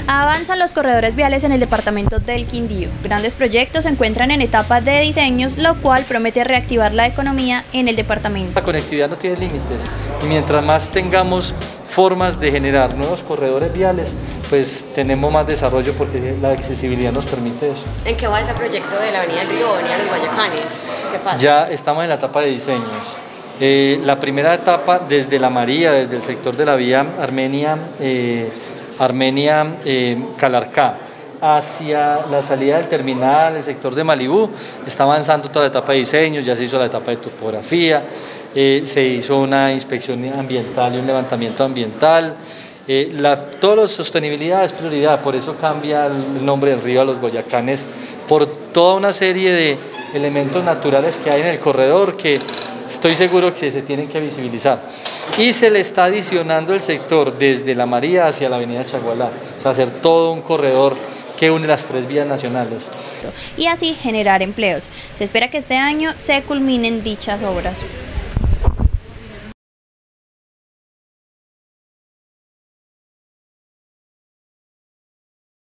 Avanzan los corredores viales en el departamento del Quindío. Grandes proyectos se encuentran en etapa de diseños, lo cual promete reactivar la economía en el departamento. La conectividad no tiene límites y mientras más tengamos formas de generar nuevos corredores viales, pues tenemos más desarrollo porque la accesibilidad nos permite eso. ¿En qué va ese proyecto de la Avenida del Río, Avenida Los Guayacanes? ¿Qué pasa? Ya estamos en la etapa de diseños. La primera etapa desde La María, desde el sector de la vía Armenia-Calarcá, hacia la salida del terminal, el sector de Malibú, está avanzando toda la etapa de diseños, ya se hizo la etapa de topografía, se hizo una inspección ambiental y un levantamiento ambiental. Todo lo sostenibilidad es prioridad, por eso cambia el nombre del río a Los Guayacanes, por toda una serie de elementos naturales que hay en el corredor que estoy seguro que se tienen que visibilizar. Y se le está adicionando el sector desde La María hacia la avenida Chagualá, o sea, hacer todo un corredor que une las tres vías nacionales. Y así generar empleos. Se espera que este año se culminen dichas obras.